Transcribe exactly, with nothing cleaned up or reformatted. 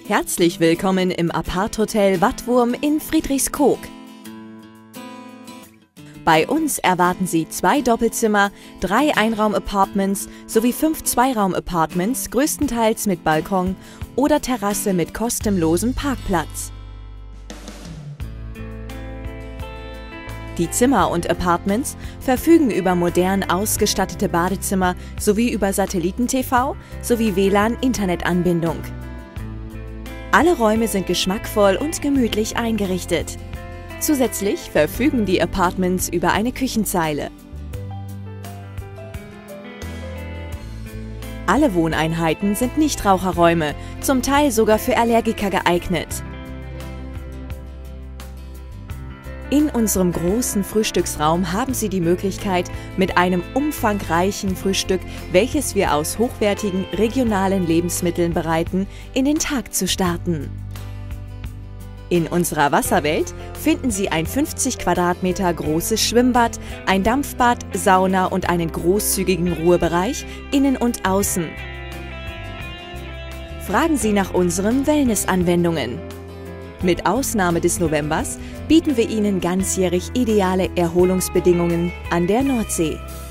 Herzlich willkommen im Apart-Hotel Wattwurm in Friedrichskoog. Bei uns erwarten Sie zwei Doppelzimmer, drei Einraum-Apartments sowie fünf Zweiraum-Apartments, größtenteils mit Balkon oder Terrasse mit kostenlosem Parkplatz. Die Zimmer und Apartments verfügen über modern ausgestattete Badezimmer sowie über Satelliten-T V sowie W L A N-Internetanbindung. Alle Räume sind geschmackvoll und gemütlich eingerichtet. Zusätzlich verfügen die Apartments über eine Küchenzeile. Alle Wohneinheiten sind Nichtraucherräume, zum Teil sogar für Allergiker geeignet. In unserem großen Frühstücksraum haben Sie die Möglichkeit, mit einem umfangreichen Frühstück, welches wir aus hochwertigen regionalen Lebensmitteln bereiten, in den Tag zu starten. In unserer Wasserwelt finden Sie ein fünfzig Quadratmeter großes Schwimmbad, ein Dampfbad, Sauna und einen großzügigen Ruhebereich innen und außen. Fragen Sie nach unseren Wellness-Anwendungen. Mit Ausnahme des Novembers bieten wir Ihnen ganzjährig ideale Erholungsbedingungen an der Nordsee.